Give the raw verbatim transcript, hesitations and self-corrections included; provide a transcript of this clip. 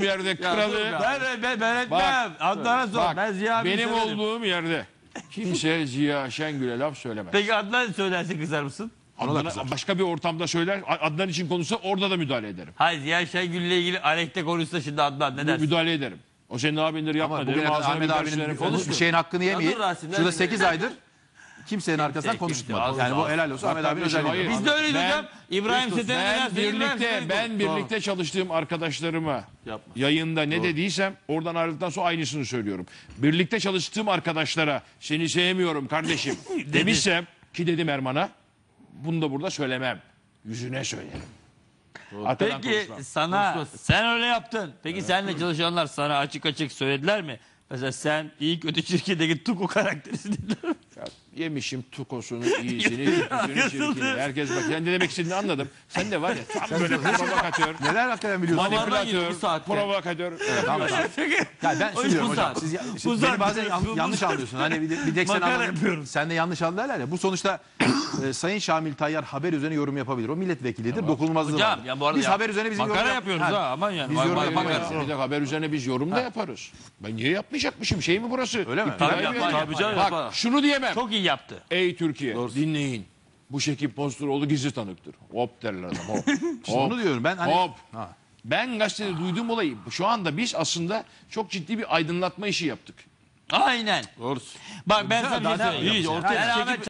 yerde kralı. Ben, ben, ben etmem. Bak, Adnan'a sor. bak, Ben Ziya abiyi benim severim. olduğum yerde kimse Ziya Şengül'e laf söylemez. Peki Adnan söylerse kızar mısın? Adnan'a başka bir ortamda söyler, Adnan için konuşsa orada da müdahale ederim. Hayır, Ziya Şengül'le ilgili aleyhte konuşsa şimdi Adnan ne dersin? Müdahale ederim. O senin abindir, yapma Ama derim. bugüne kadar Ağzına Ahmet bir abinin karşılarım bir, falan. bir şeyin hakkını yemeyip Kadın Rasimler şurada gibi. sekiz aydır kimsenin arkasından kimse, konuşmadı. kimse. Yani bu helal olsun Ahmet abinin kardeşim, özelliği. hayır. Biz de öyleyiz Ben- hocam. İbrahim Seten'e ne Ben dersin? İbrahim birlikte Seten'e ben konuş. birlikte çalıştığım arkadaşlarıma Yapma. yayında ne dediysem oradan ayrıldıktan sonra aynısını söylüyorum. Birlikte çalıştığım arkadaşlara seni sevmiyorum kardeşim demişsem ki dedim Erman'a, bunu da burada söylemem. Yüzüne söylerim. Arkadan Peki konuşmam. sana sen öyle yaptın. Peki seninle çalışanlar sana açık açık söylediler mi? Mesela sen iyi kötü çirkindeki Tuko karakterisin dediler mi? Ya, yemişim tukosunu, iyisini, kötüsünü, çirkini. Herkes bak. Yani ne demek istediğini anladım. Sen de var ya tam böyle provokatör, Neler hakikaten biliyorsun? Manipülatör, manipülatör, bu saatte. provokatör. Tamam, tamam. Ya ben O iş söylüyorum bu hocam. saat. Siz, ya- siz Bu beni saat. bazen yan- Bu- bu yanlış saat. anlıyorsun. Hani bir, de- bir tek sen Makara anladın. yapıyorum. Sen de yanlış anladın derler ya. Bu sonuçta e, Sayın Şamil Tayyar haber üzerine yorum yapabilir. O milletvekilidir. Dokunulmazlığı Hocam vardır. ya bu arada Biz ya, haber üzerine bizim makara yorum yap- yapıyoruz Ha, ha aman yani. Biz Vay- yorum vay- yapamayız. vay- Bir de haber üzerine biz yorum da yaparız. Ben niye yapmayacakmışım? Şey mi burası? Öyle mi? İptal Tabii mi? yapar, Tabii canım Bak yapar. şunu diyemem. Çok iyi yaptı. Ey Türkiye dinleyin. Bu Şekip Posturoğlu gizli tanıktır. Hop derler adam hop. İşte onu diyorum ben. Hani, Hop. Ha. Ben gazetede duyduğum olayı şu anda biz aslında çok ciddi bir aydınlatma işi yaptık. Aynen. Doğrusu. Bak ben Güzel, sana bir şey daha ne söyleyeyim. İyi, Ben ortaya Ahmet